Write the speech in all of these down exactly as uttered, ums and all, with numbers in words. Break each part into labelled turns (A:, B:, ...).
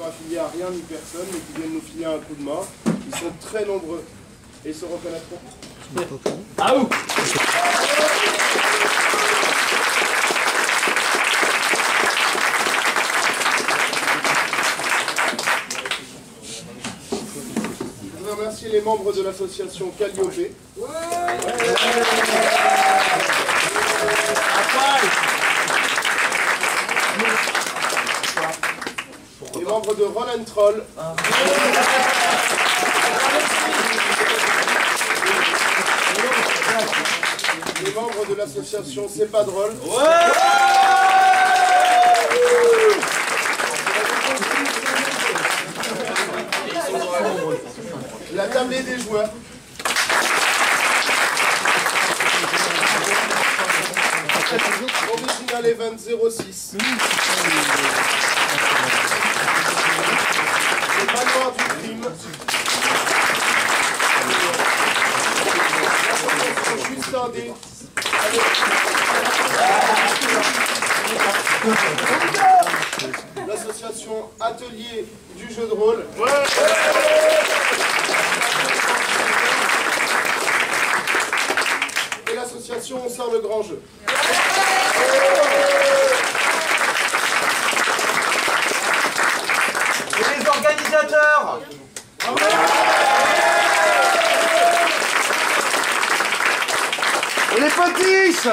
A: sont affiliés à rien ni personne, mais qui viennent nous filer un coup de main. Ils sont très nombreux et ils se reconnaîtront.
B: Ah ouh!
A: Je voudrais remercier les membres de l'association Calliope. Ouais. Les membres de Roll and Troll. Les membres de l'association C'est pas drôle. La tablée des joueurs. Original Event zéro six. Le manoir du crime. L'association Justin D. L'association Atelier du jeu de rôle. Et l'association On sort le grand jeu.
C: Et les organisateurs.
D: Et les potiches.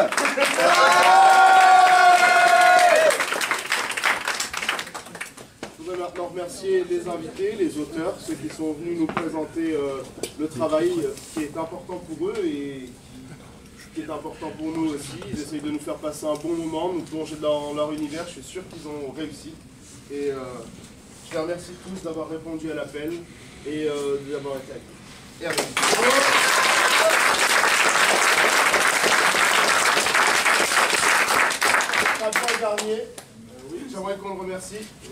A: Je voudrais maintenant remercier les invités, les auteurs, ceux qui sont venus nous présenter euh, le travail euh, qui est important pour eux et qui est important pour nous aussi. Ils essayent de nous faire passer un bon moment, nous plonger dans leur univers. Je suis sûr qu'ils ont réussi. Et euh, je les remercie tous d'avoir répondu à l'appel et euh, d'avoir été avec nous. Et à bientôt. Après dernier, euh, oui, j'aimerais qu'on le remercie.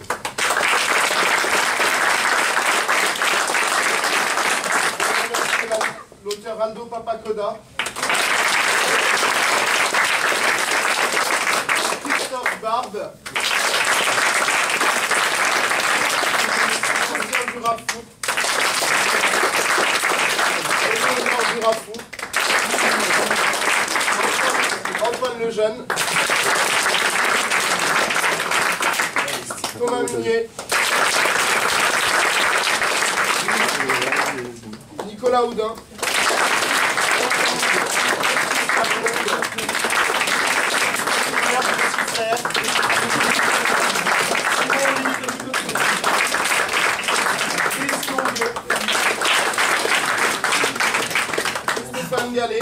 A: L'auteur Aldo Papacoda, Christophe Barbe, Christian Durafou, Éléonore Durafou, Antoine Lejeune, Thomas Munier, Nicolas Houdin, Stéphane Gallet,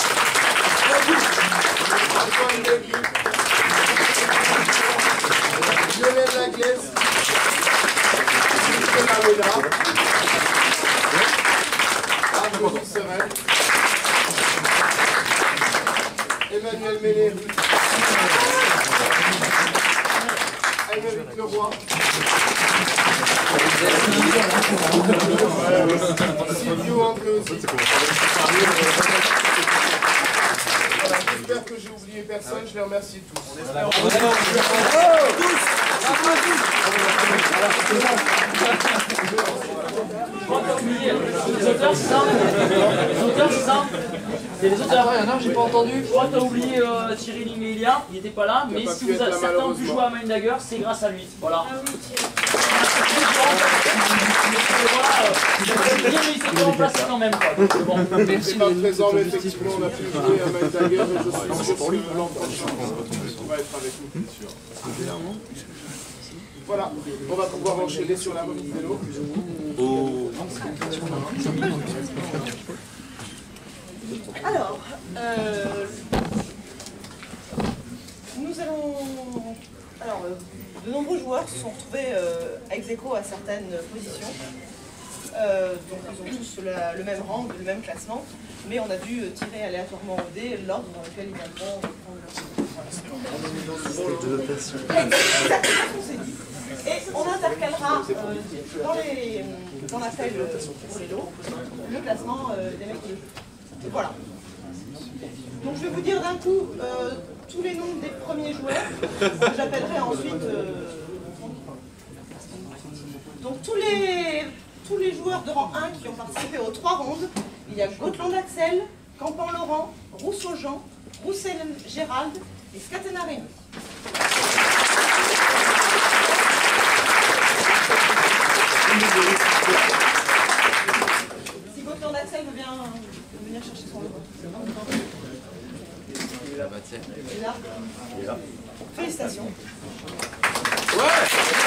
A: Antoine Legui, Lionel Laglaise, Nicolas Ménard, Arnaud Serel, Emmanuel Méléry, Aymeric Leroy, Silvio Andréosi. Voilà, j'espère que j'ai oublié personne, je les remercie tous.
B: Les auteurs, c'est ça? Les auteurs, c'est ça? C'est les auteurs.
E: Ah, non, j'ai pas entendu.
B: Je crois que t'as oublié euh, Thierry Limélia, il n'était pas là, mais si vous avez, certains ont pu jouer à Mindagger, c'est grâce à lui. Voilà. Il s'est remplacé quand même. Bon.
A: C'est pas présent, mais effectivement, on a pu jouer à Mindagger et je suis sûr que l'an prochain, on va être avec nous. Voilà, on va pouvoir enchaîner sur la remise vélo. Oh.
F: Alors, euh, nous allons... Alors, euh, de nombreux joueurs se sont retrouvés euh, ex aequo à certaines positions. Euh, donc ils ont tous la, le même rang, le même classement, mais on a dû tirer aléatoirement au dé l'ordre dans lequel ils viendront prendre leur position. Et on intercalera euh, dans, les, dans l'appel pour les lots le classement euh, des mecs de jeu. Voilà. Donc je vais vous dire d'un coup euh, tous les noms des premiers joueurs. J'appellerai ensuite... Euh, Donc tous les, tous les joueurs de rang un qui ont participé aux trois rondes, il y a Gotland Axel, Campan Laurent, Rousseau Jean, Roussel Gérald et Scatena Rémi. Si Gotland Axel veut bien veut venir chercher son logo. Il est là, bah tiens. Il est là. Il est là. Félicitations. Ouais.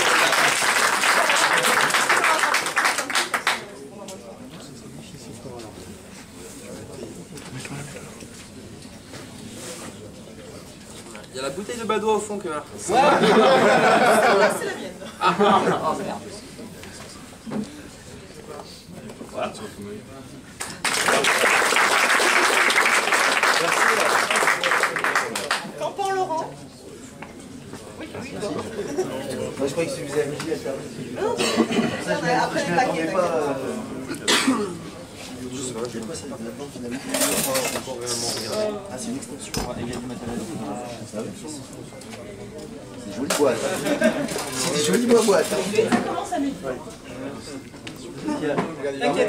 C: Il y a la bouteille de Badois au fond que là.
F: Ouais. C'est la mienne.
B: Ah, ah, merde.
C: Voilà.
F: Campan Laurent. Oui, oui, toi.
D: Moi je croyais que si vous avez mis à faire.
F: Non, ça, mais après les paquets.
D: Je sais pas, je sais pas, ça maintenant finalement. Ah, c'est une extension. C'est joli boîte. C'est joli boîte.
F: Ça commence à midi. T'inquiète.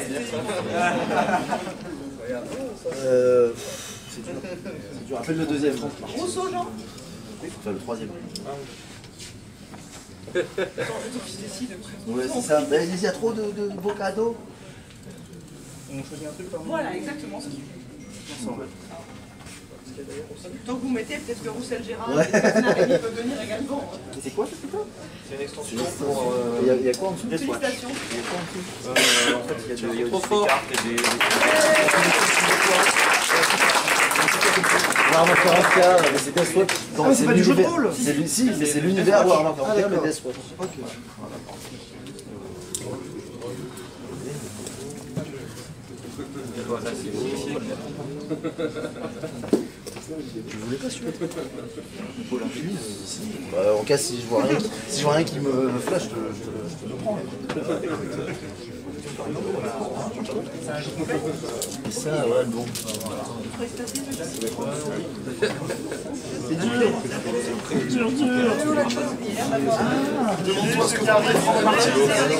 D: Euh, c'est dur. C'est dur. Appelle le deuxième.
F: Rousseau Jean.
D: Enfin, le troisième. Ouais, c'est ça. Mais il y a trop de, de beaux cadeaux.
F: On choisit un truc par mois. Voilà, exactement ce qu'il faut. Tant que vous mettez, peut-être que Roussel Gérard
D: ouais.
F: et Scatena Rémi peuvent venir également.
D: C'est quoi ça putain? C'est une extension pour. Il y, y a quoi en dessous?
F: Félicitations.
D: Il y a quoi en dessous? euh, En fait, il y a, de, il y a aussi des cartes et des. Warhammer quarante K, mais c'est Deathwatch. Ah, c'est pas du jeu de rôle. C'est lui, si, mais c'est l'univers Warhammer quarante K, mais Deathwatch. Ok. Je voulais pas celui-là. Pour l'infini, bah, en cas si je vois rien qui, si je vois rien qui me flash, je te, je te, je te le prends. Et ça, ouais, bon. C'est dur. C'est dur, dur. Demande-toi ce que t'as envie de prendre partie.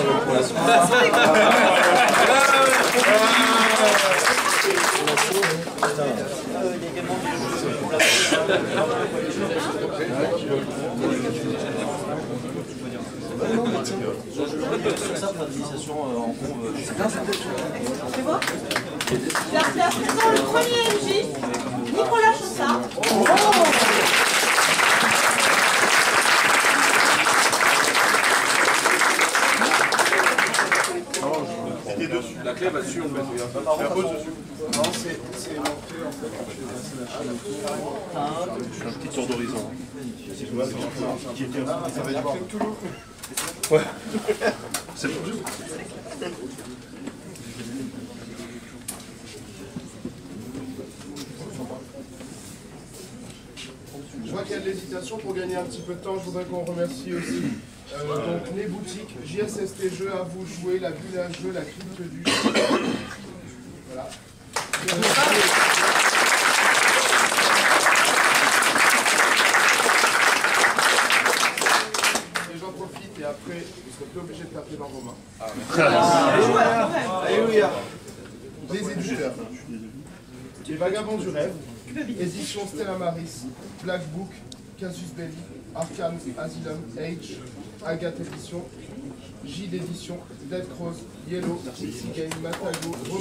D: Sur ça, pour l'initiation en conve, c'est bien ça.
F: C'est bon? Je vais appeler à présent le premier M J, Nicolas Chaussard. Oh.
A: La clé va dessus en fait. La pose dessus. Non, c'est marqué en fait. Un petit tour d'horizon. Ça va être Toulouse. Ouais. C'est tout. Je vois qu'il y a de l'hésitation. Pour gagner un petit peu de temps, je voudrais qu'on remercie aussi euh, donc, les boutiques, J S S T Jeux, à vous jouer, la bulle à jeu, la crypte du. Voilà. Et j'en profite et après, vous serez plus obligé de taper dans vos mains. Ah, Alléluia. Les éditeurs. Les Vagabonds du Rêve, édition Stella Maris, Black Book, Casus Belli, Arkham Asylum, Age, Agathe Édition, J d'édition, Dead Cross, Yellow, Pixie Game, Matago, Robo.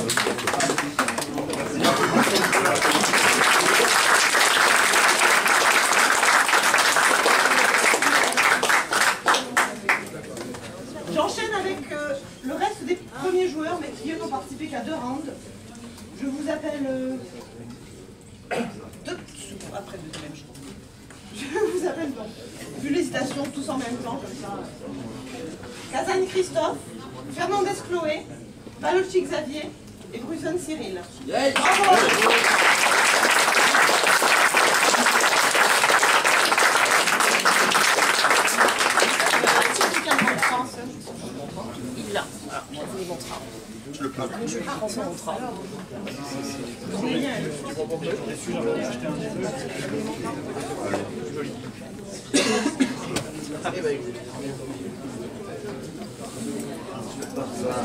F: J'enchaîne avec euh, le reste des premiers joueurs, mais qui eux n'ont participé qu'à deux rounds. Je vous appelle euh, deux, après le deuxième, je crois. Je vous appelle donc, vu l'hésitation, tous en même temps, comme ça. Kazan Christophe, Fernandez Chloé, Balochi Xavier et Bruson Cyril. Yeah. Bravo.
B: Il l'a. Alors, on vous les montrera. Je le plains. Je le prends son montrera.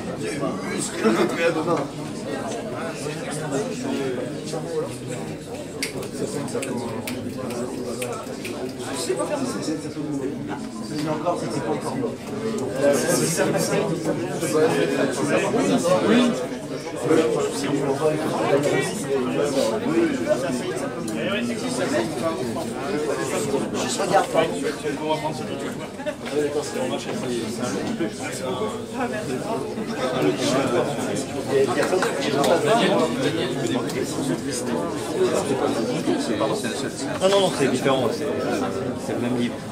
F: Je sais pas faire ça.
D: C'est encore, c'était pas encore.
A: Oui.
D: Juste regarde pas.
E: Ah non, non, c'est différent, c'est le même livre.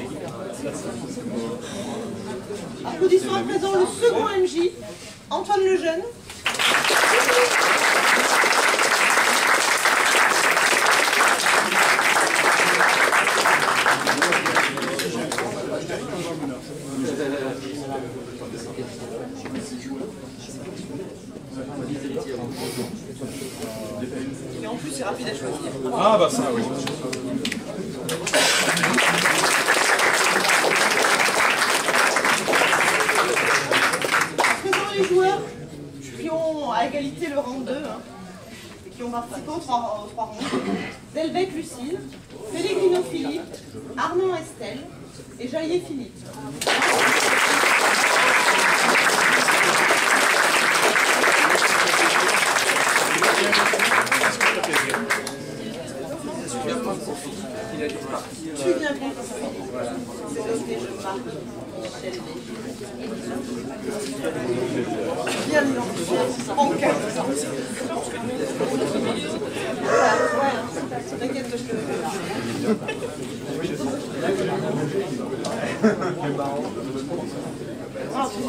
F: Applaudissons à présent le second M J, Antoine Lejeune. Et en plus, c'est rapide à choisir.
A: Ah bah ça, oui.
F: Présent les joueurs qui ont à égalité le rang deux, hein, et qui ont participé aux trois, aux trois rangs. Delbecq Lucille, Pellegrino Philippe, Armand Estelle et Jaillet Philippe. Tu viens bien, c'est noté, je marque Michel Léger. Bien identifié, en quatre. Voilà, ouais, t'inquiète que je te le fais là. Bravo.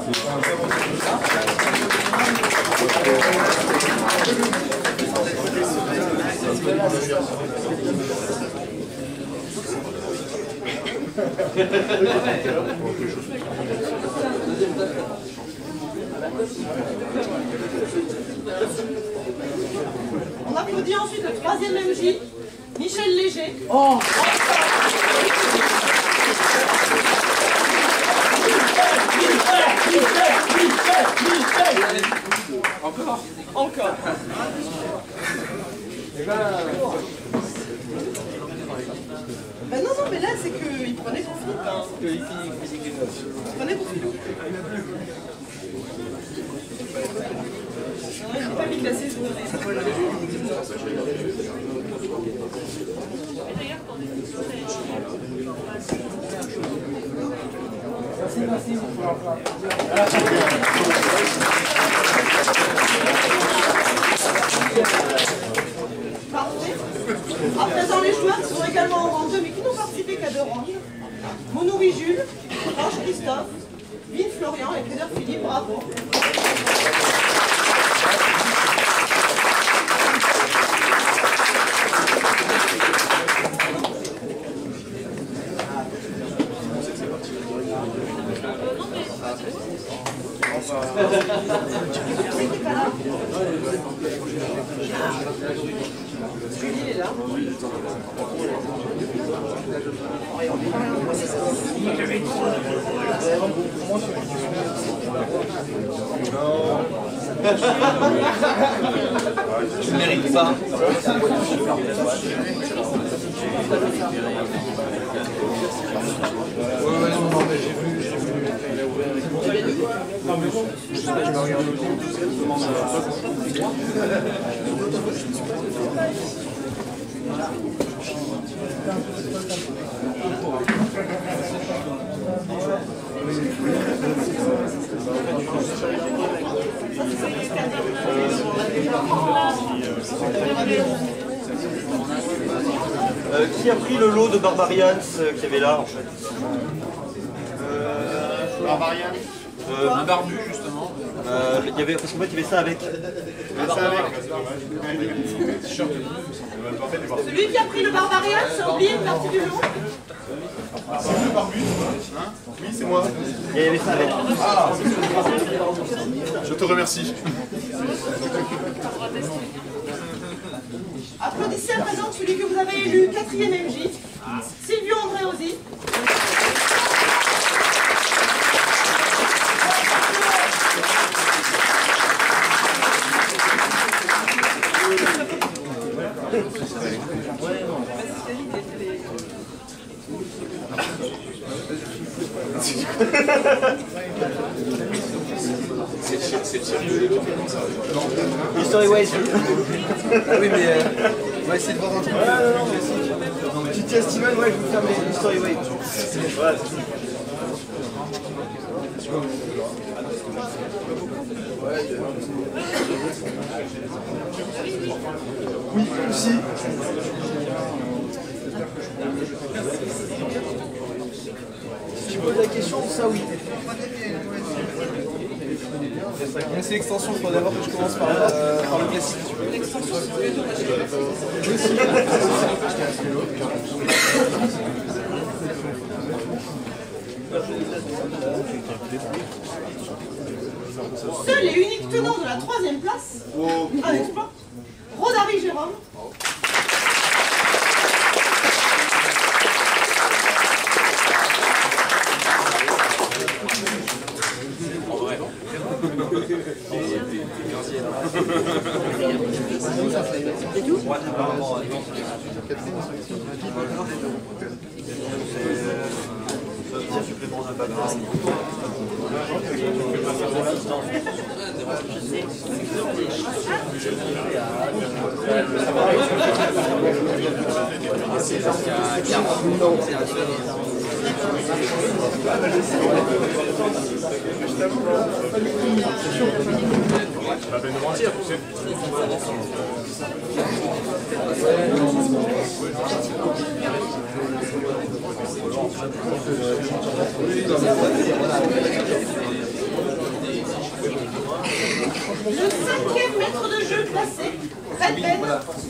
F: On applaudit ensuite le troisième M J, Michel Léger.
B: Oh.
C: Encore.
F: Encore. Ben non, non, mais là, c'est qu'il prenait pour Philippe. Hein. Il prenait pour Philippe. Non, il n'a pas mis classé sur le Parfait. À présent, les joueurs qui sont également en rang deux, mais qui n'ont participé qu'à deux rangs. Monoury Jules, Roche Christophe, Vin Florian et Clédor Philippe, bravo. Julie est là.
C: Je ne mérite pas.
E: Euh, qui a pris le lot de Barbarians euh, qu'il y avait là en fait?
A: Euh, Barbarian.
E: Euh,
C: Un barbu justement.
E: euh, il y avait, parce qu'en fait il y avait ça avec.
A: Ça avec.
F: Celui qui a pris le Barbarian, c'est oublié une partie du lot.
A: C'est le barbu. Hein? Oui, c'est moi.
E: Il y avait ça avec.
A: Ah, je te remercie.
F: Applaudissez à présent celui que vous avez élu quatrième M J, Silvio Andréosi.
E: History Wave. Ah oui, mais euh, on va essayer de voir un truc. Ah non, non, mais si. Tu tiens Steven, ouais, je vais vous faire mes History Wave. Voilà. Oui, aussi. Si tu poses la question, ça oui. C'est l'extension, il faut d'abord que je commence par, euh, par le classique. L'extension,
F: seul et unique tenant de la troisième place, un exploit, Rodari Jérôme.
E: C'est tout ? Tir supplément de background.
A: C'est pas peine de mentir, tu sais.
F: Le cinquième maître de jeu classé, Red Ben.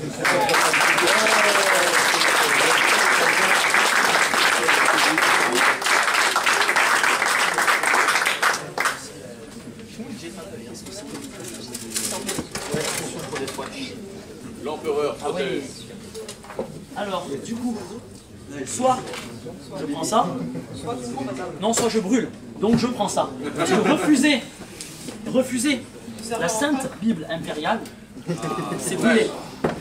A: L'empereur protège.
B: Alors, du coup, soit je prends ça, non, soit je brûle. Donc je prends ça. Parce que refuser, refuser la sainte Bible impériale, c'est brûler.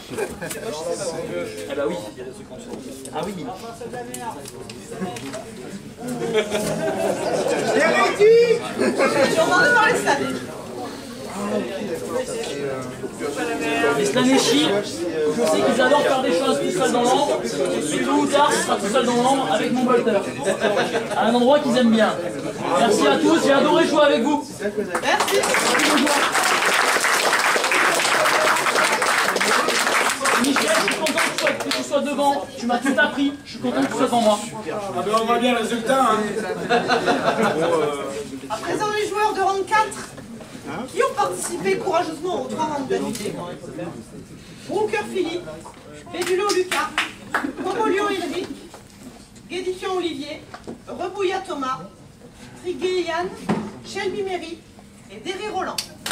B: Eh ben oui. Ah oui.
F: J'ai entendu parler de ça.
B: Les Slanéchi, je sais qu'ils adorent faire des choses tout seuls dans l'ombre, mais tôt ou tard, ce sera tout seul dans l'ombre avec mon bolter. À un endroit qu'ils aiment bien. Merci à tous, j'ai adoré jouer avec vous.
F: Merci.
B: Michel, je suis content que tu sois, que tu sois devant, tu m'as tout appris, je suis content que tu sois devant moi.
G: Ah ben on voit bien le résultat, hein.
F: À présent, les joueurs de rang quatre qui ont participé courageusement aux trois rounds d'affilée. Brooker Philippe, Bédulo Lucas, Pomolio Ulrich, Guédifiant Olivier, Rebouilla Thomas, Triguet Yann, Shelby Méry et Derry Roland.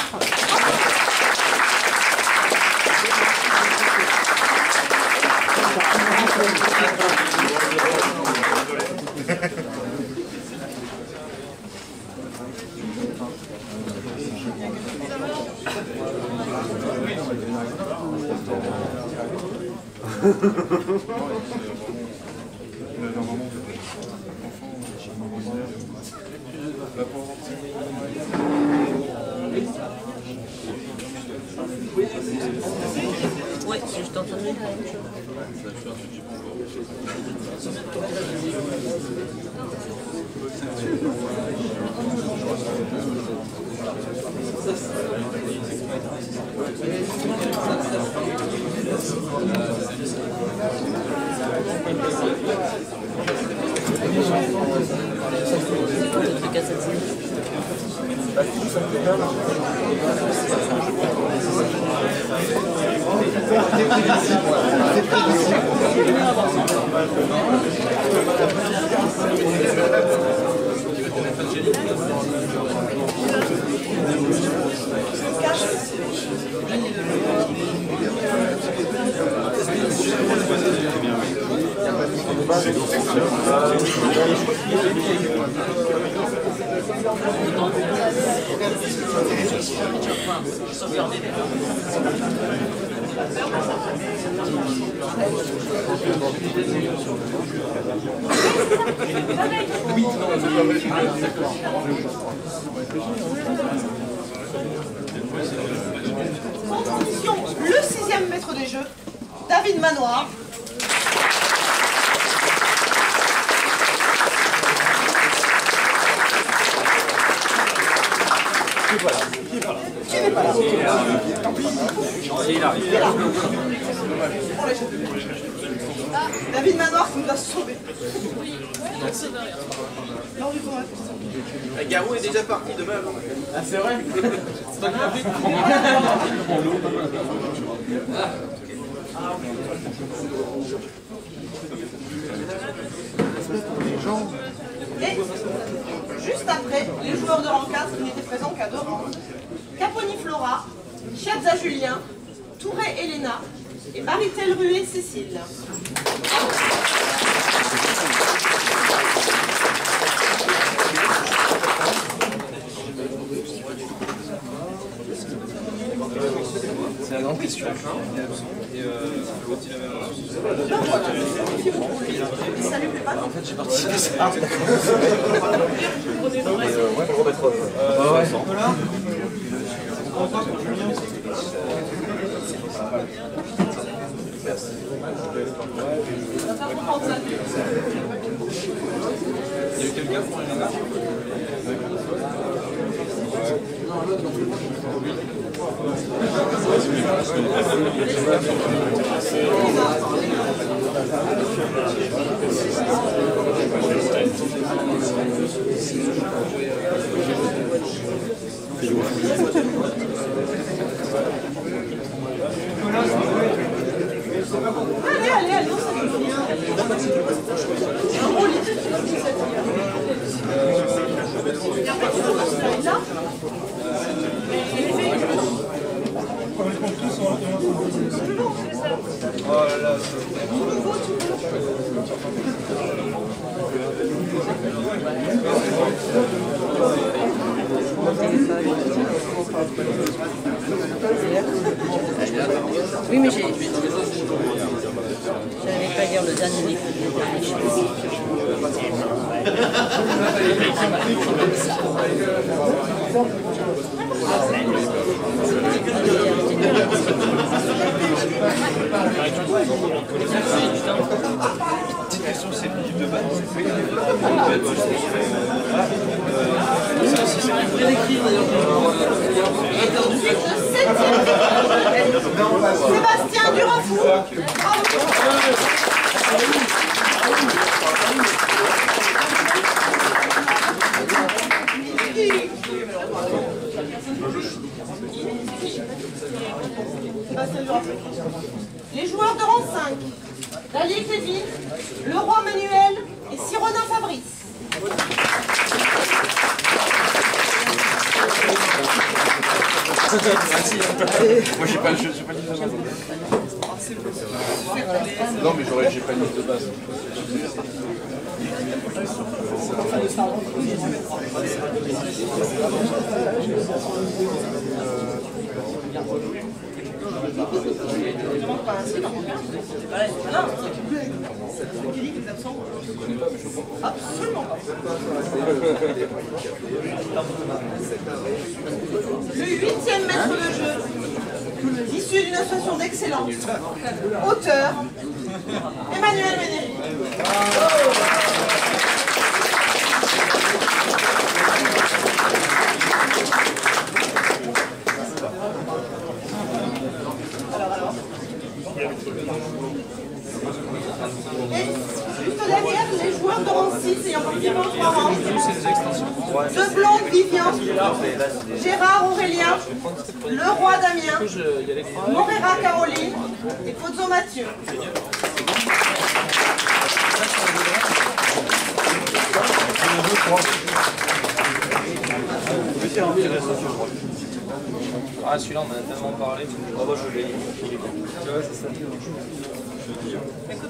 B: Ouais, c'est juste en train de dire la même chose.
F: En transition, le sixième maître des jeux, David Manoir. Qui n'est pas là. Qui n'est pas là. Il arrive. Il arrive. David Manoir qui nous a sauvés. Lors du tournoi.
C: Garou est déjà parti demain.
B: Ah, c'est vrai. C'est pas grave.
F: Et juste après, les joueurs de rang quatre n'étaient présents qu'à deux rangs. Caponi Flora, Chiazza Julien, Touré Elena et Maritel Rué Cécile.
E: C'est la grande question. Et euh,
F: Ça lui plaît pas?
E: en fait, j'ai participé à ça. Ah, ouais, pour remettre. Euh, ouais. Il y a eu quelqu'un pour les nanas?
F: Allez, allez, allez, on s'en bien. Un gros lit. Et après, tu peux passer là.
E: Oh là là,
H: Oui, mais j'ai. Je n'avais pas dire le dernier livre.
E: petite question, c'est le livre de base.
F: Sébastien Durafou. Les joueurs de rang cinq, Dali Kevin, Leroy Manuel et Sironin Fabrice.
E: Moi j'ai pas le jeu, j'ai pas le livre de base. Non mais j'aurais, j'ai pas le livre de base.
F: Absolument pas. Le huitième maître de jeu, issu d'une association d'excellence, auteur, Emmanuel Ménéry. Et juste derrière, les joueurs de rang six ayant participé en trois rangs. De Blonde Vivian, Gérard Aurélien, Leroy Damien, Morera Caroline et Pozzo Mathieu.
C: Ah, celui-là, on en a tellement parlé. Ah, bah, je l'ai. Ouais, c'est ça. Écoute,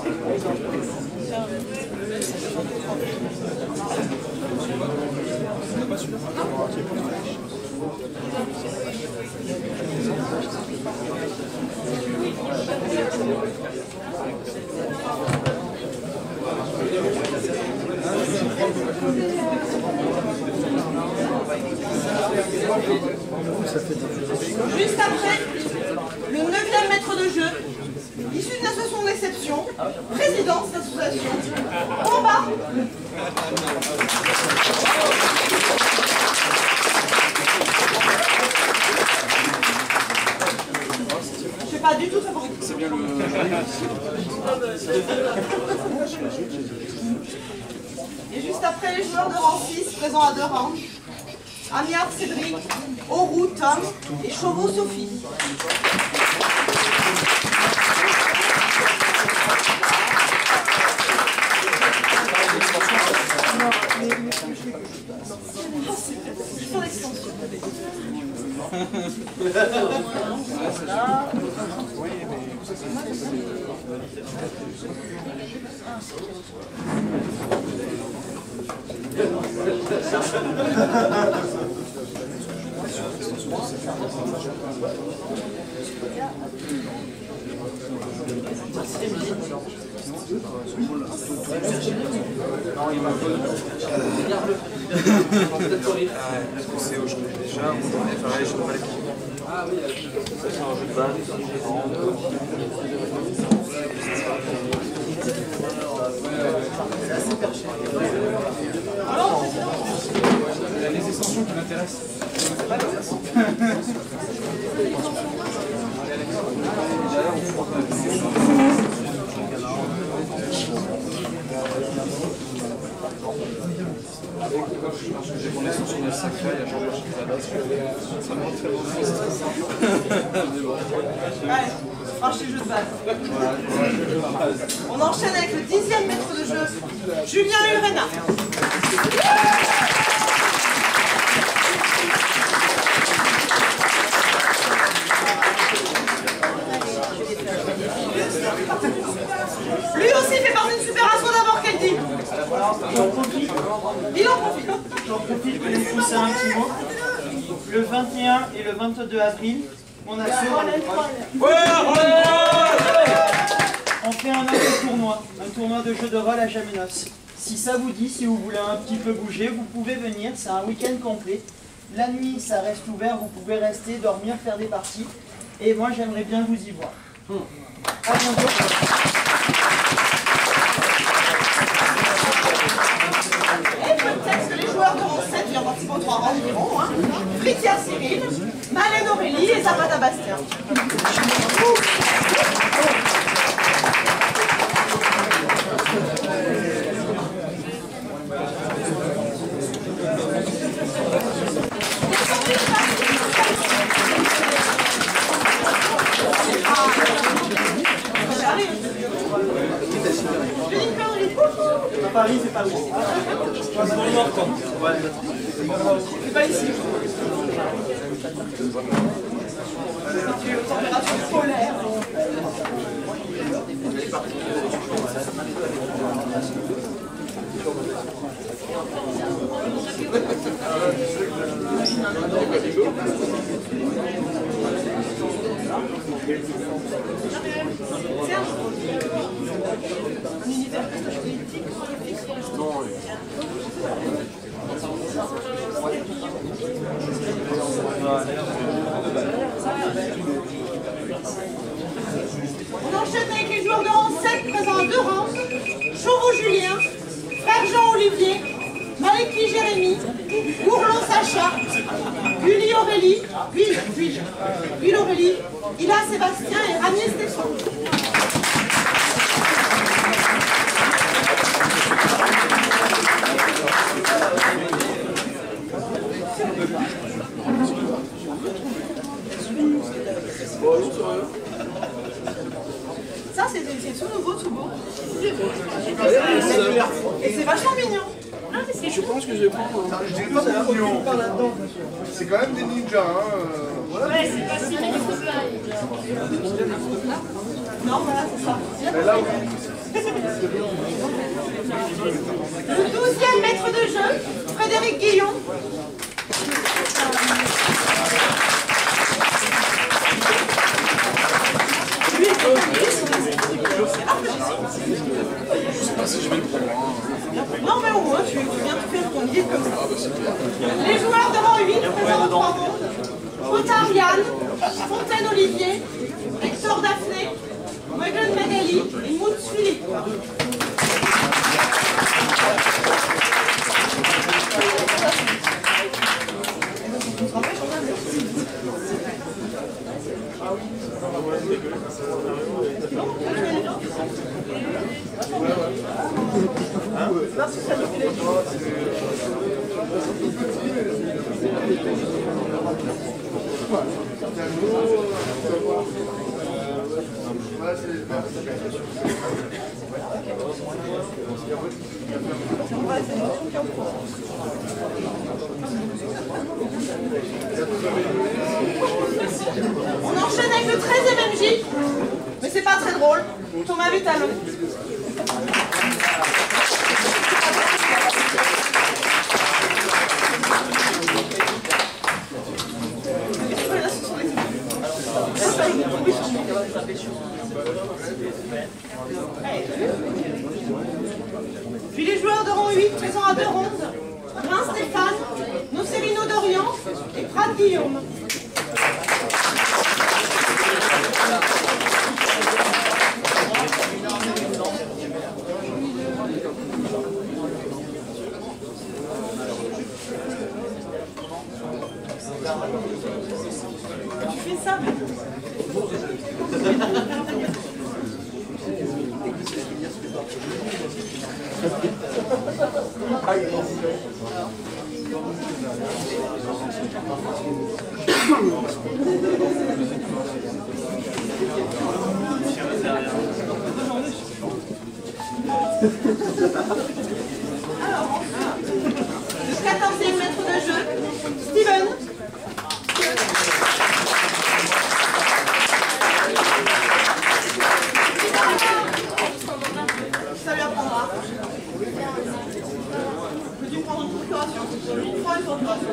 F: Juste après, le neuvième maître de jeu, issu d'une association d'exception, président de cette association, combat. Je sais pas du tout favori. C'est bien le... Et juste après, les joueurs de rang six, présents à deux rangs. Amiard Cédric, Aurou Tom et Chauveau Sophie. Je fais l'extension.
C: C'est où je connais déjà, on est pareil, je ne pas les Ah oui, c'est un jeu de balle.
G: Les extensions qui m'intéressent. J'ai mon extension de cinq là, il y a Jean-Baptiste qui là-bas. Ça me rend très bon.
F: Allez, franchis jeu de base. On enchaîne avec le dixième maître de jeu, Julien Urena. Lui aussi fait partie d'une super asso d'abord qu'elle dit.
B: J'en profite.
F: Il en profite.
B: J'en profite pour vous pousser un petit mot. Le vingt et un et le vingt-deux avril, mon asso, on fait un autre tournoi, un tournoi de jeux de rôle à Jamenos. Si ça vous dit, si vous voulez un petit peu bouger, vous pouvez venir, c'est un week-end complet. La nuit, ça reste ouvert, vous pouvez rester, dormir, faire des parties. Et moi, j'aimerais bien vous y voir. À bientôt.
F: Et peut-être que les joueurs de rang sept qui ont participé aux trois rangs environ, hein. Fritia Cyril, Malène Aurélie et Zapata Bastien.
B: Paris, c'est pas où.
F: C'est pas ici. C'est une température polaire. C'est un univers politique. On enchaîne avec les joueurs de rang sept présents à deux rangs. Chauveau Julien, Frère Jean Olivier, Maleki Jérémy, Ourlon Sacha, Gulli Aurélie, Gulli, Gulli, Gulli Aurélie, Ila Sébastien et Ramier Stéphane. Ça, c'est tout nouveau, tout beau. Et c'est vachement mignon.
A: Je pense que je vais prendre. Je dirais pas c'est mignon. C'est quand même des ninjas. Hein.
I: Ouais, c'est pas si mignon que ça.
F: Non, voilà, c'est ça.
A: Mais là, oui.
F: Le douzième maître de jeu, Frédéric Guillon. Non mais au moins tu, tu viens te faire ton guide comme ça. Les joueurs de rang huit présentent trois mondes. Potard Yann, Fontaine Olivier, Hector Daphné, Megan Magali et Mout Philippe. On enchaîne avec le treizième M J, mais c'est pas très drôle. Thomas Vitalon. Puis les joueurs de rang huit présents à deux rondes, Prince Stéphane, Nocerino Dorian et Prat Guillaume. Tu fais ça, mais... Alors, le quatorzième maître de jeu, Steven. Ça lui apprendra. Peux-tu prendre une procuration? Prends une procuration.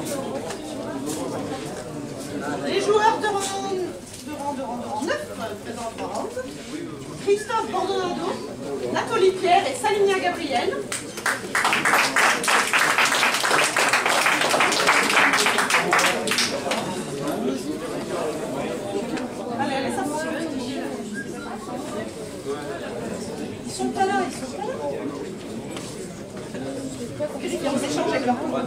F: Les joueurs de rang de rang de rang de rang neuf présents en trois rounds. Christophe Bordonado, Nathalie Pierre et Salinia Gabriel. Allez, allez, ça va. Ils sont pas là, ils sont pas là. Qu'est-ce qu'ils ont échangé avec leur combat?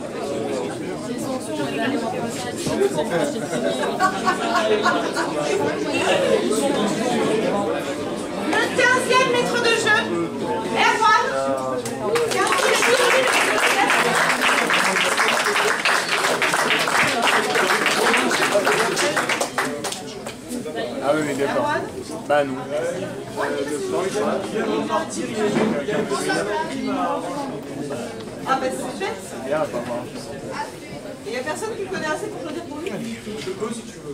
F: Le quinzième maître de jeu, Erwan, qui a pris les douze minutes.
G: Ah oui, mais d'accord. Bah non.
F: Ah bah c'est bête.
G: Il y a pas moi.
F: Il n'y a personne qui le connaît assez pour choisir pour lui.
G: Je peux si tu veux.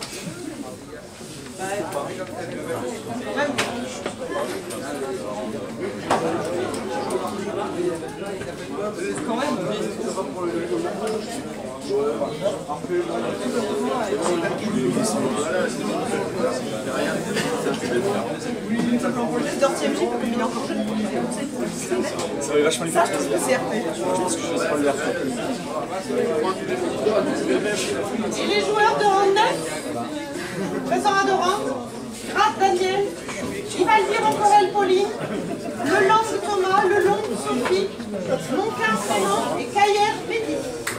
F: Bah, même. Quand même. Le deuxième J, comme il est encore jeune.
G: Ça va vachement
F: Ça, je pense que c'est R P.
G: Je pense que je sais pas le R P.
F: Et les joueurs de rang neuf, présents à Doran, Grat Daniel, Ivaldi Rocorel Pauline, Le Lang Thomas, Le Long Sophie, Monquin Frément et Caillère Mehdi.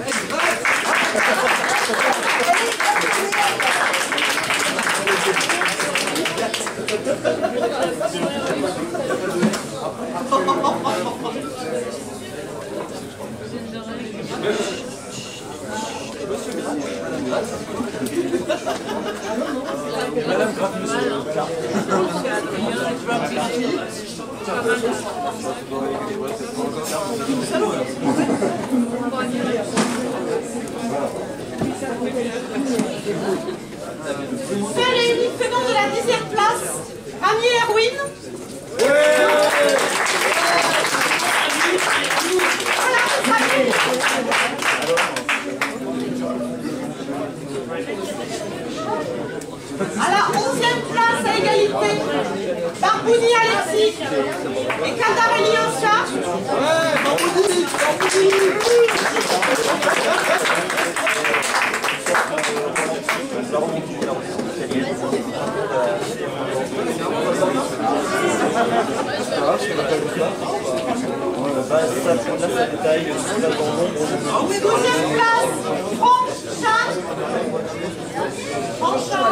G: Madame Graff, monsieur.
F: Seul et unique tenant de la dixième place, Rami Erwin. Mambouni Alexis et Kaldarelli Oscar.
E: Ouais, Mambouni,
F: Deuxième place, Franchin. Franchin.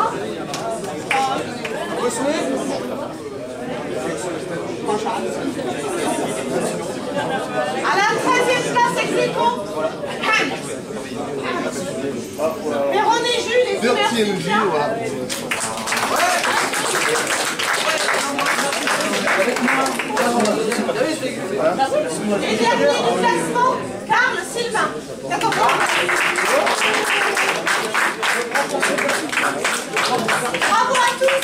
F: À la treizième place, ex-aequo, Han. Véron et Jules, les universitaires. Et dernier du classement, Carl Sylvain. D'accord. Bravo à tous.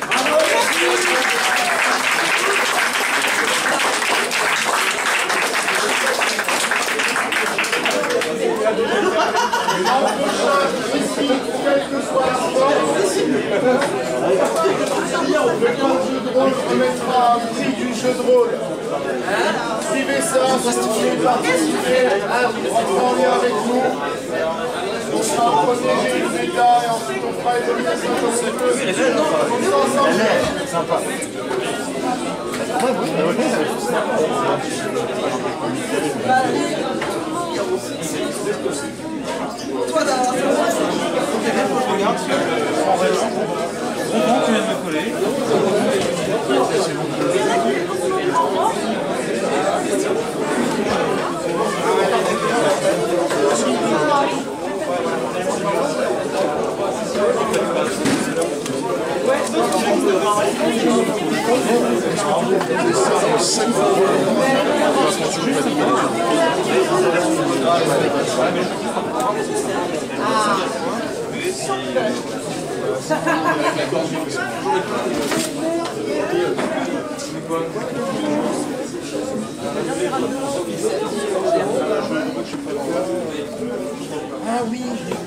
A: Ici, quelle que soit la forme, le camp de jeu de rôle remettra un prix du jeu de rôle. Suivez ça, suivez, participez, entrez en lien avec nous. On sera protégé du méta et ensuite on fera évolution comme c'est peu. Ensemble.
D: Sympa.
E: toi d'avoir fait ça. Regarde,
C: Bonbon, tu viens de me coller.
E: ah oui,